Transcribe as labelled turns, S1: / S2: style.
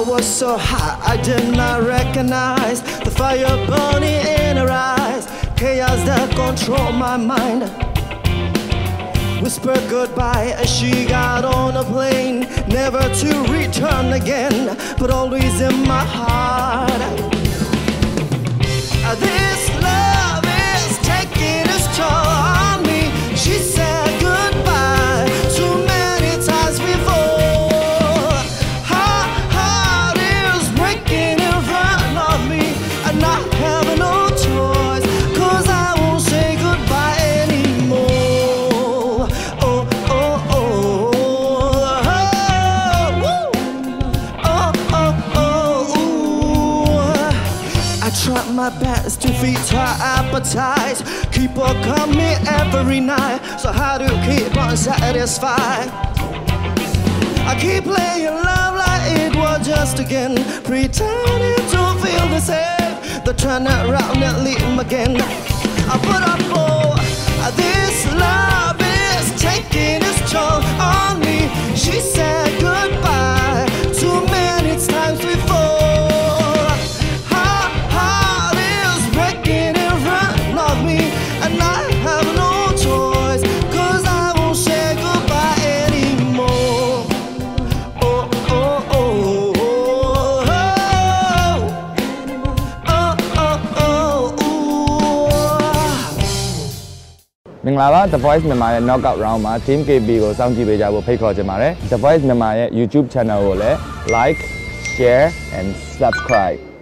S1: was so hot, I did not recognize the fire burning in her eyes. Chaos that controlled my mind. Whispered goodbye as she got on a plane, never to return again, but always in my heart. This love is taking its toll on me. She said goodbye too many times before. Her heart is breaking in front of me, and I have no choice, 'cause I won't say goodbye anymore. Oh, oh, oh, oh, oh, oh, oh, ooh. I tried my best to feed her appetite, keep her coming every night, so how to keep on satisfied? I keep playing love like it was just a game, pretending to feel the same, then turn around and leave again. I put up for this love is taking its toll on me. She said goodbye too many times before. Her heart is breaking in front of me, and I have no choice, 'cause I won't say goodbye anymore. Oh, oh, oh, oh, oh, oh, oh, ooh.
S2: မင်္ဂလာပါ The Voice မြန်မာရဲ့ knockout round မှာ Team KB ကိုစောင့်ကြည့်ပေးကြဖို့ဖိတ်ခေါ်ချင်ပါတယ် The Voice မြန်မာရဲ့ YouTube channel ကိုလည်း like, share and subscribe